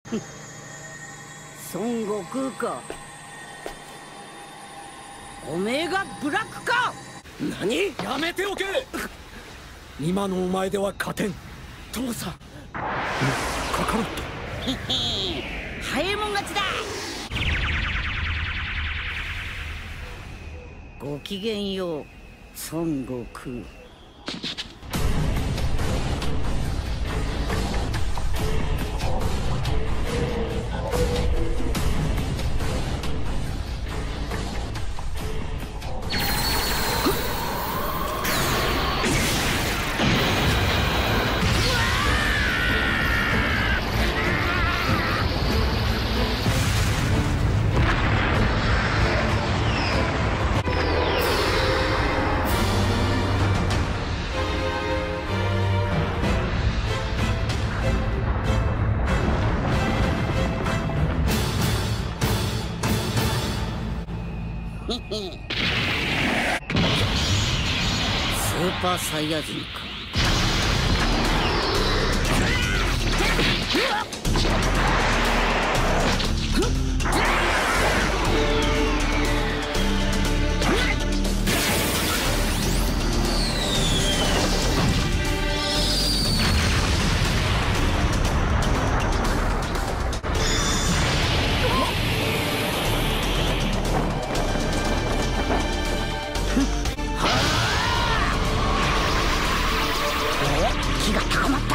孫悟空か。おめえがブラックか。 何？やめておけ。今のお前では勝てん。父さん、カカロット。 早いもん勝ちだ。ごきげんよう、孫悟空。スーパーサイヤ人か。気が高まった。